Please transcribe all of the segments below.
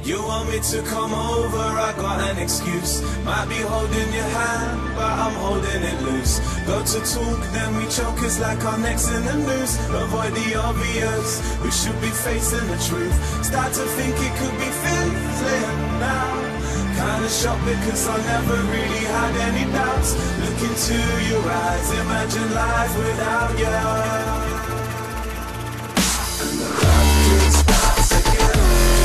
You want me to come over, I got an excuse. Might be holding your hand, but I'm holding it loose. Go to talk, then we choke, it's like our necks in the noose. Avoid the obvious, we should be facing the truth. Start to think it could be fizzling now. Kinda shocked because I never really had any doubts. Look into your eyes, imagine life without you. And the love kickstarts again.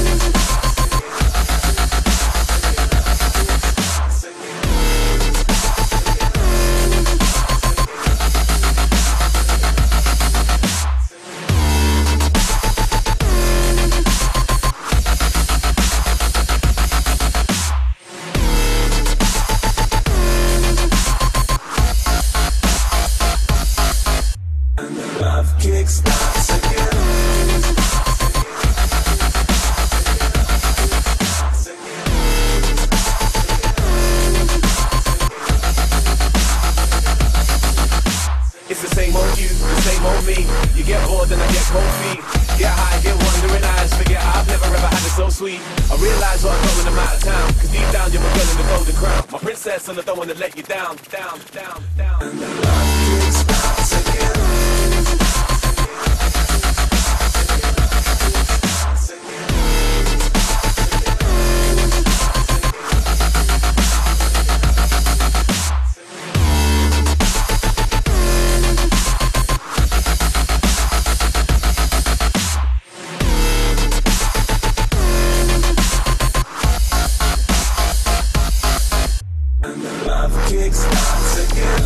Kickstarts again. It's the same old you, the same old me. You get bored and I get cold feet. Get high, get wandering eyes. Forget I've never ever had it so sweet. I realize what I'm going when I'm out of town. Cause deep down you're my girl in the golden crown. My princess and I don't wanna let you down, down, down, down. And the love kickstarts again. Kickstarts again.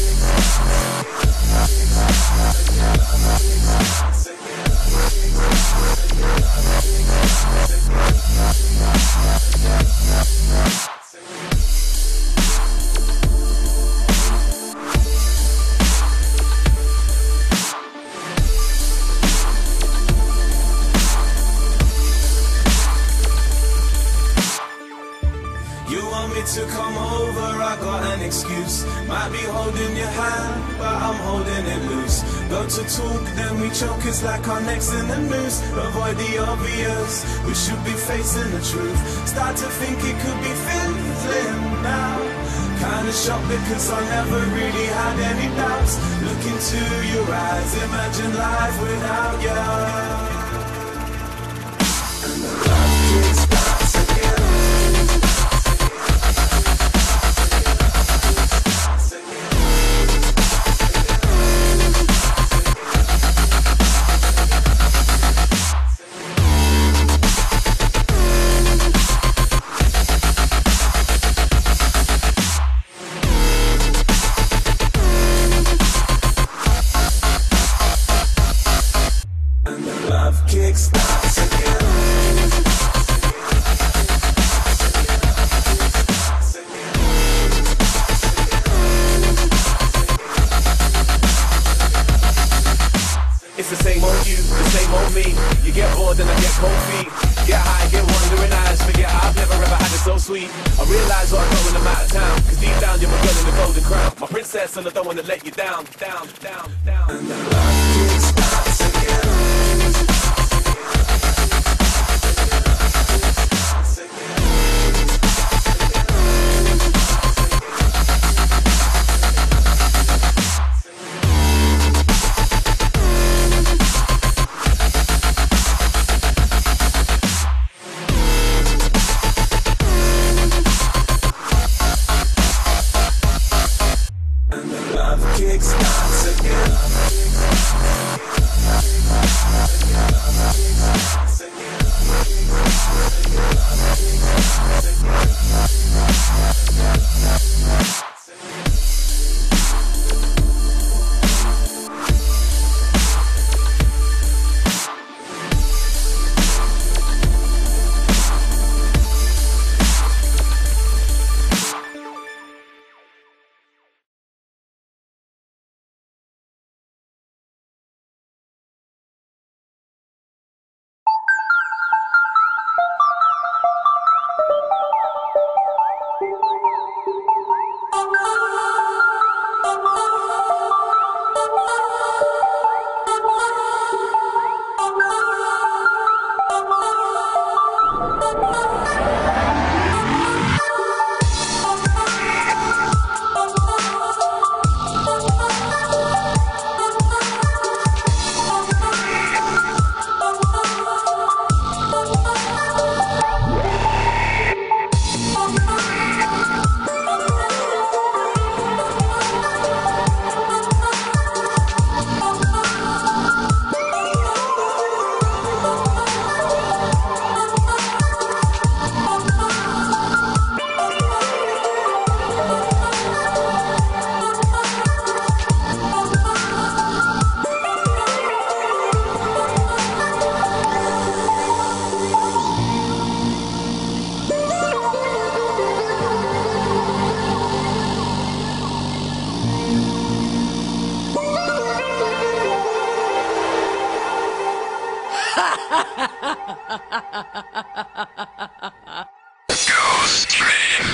You want me to come over, I got an excuse. Might be holding your hand, but I'm holding it loose. Go to talk, then we choke, it's like our necks in the noose. Avoid the obvious, we should be facing the truth. Start to think it could be fizzling now. Kinda shocked because I never really had any doubts. Look into your eyes, imagine life without you. And the love kickstarts again. Love kickstarts again. It's the same old you, the same old me. You get bored and I get cold feet. Get high, get wandering eyes. Forget I've never ever had it so sweet. I realize what I'm going when I'm out of town. Cause deep down you're my girl in the golden crown. My princess and I don't wanna let you down, down, down, down. And the love kickstarts again. Love kickstarts again. Ghost Train.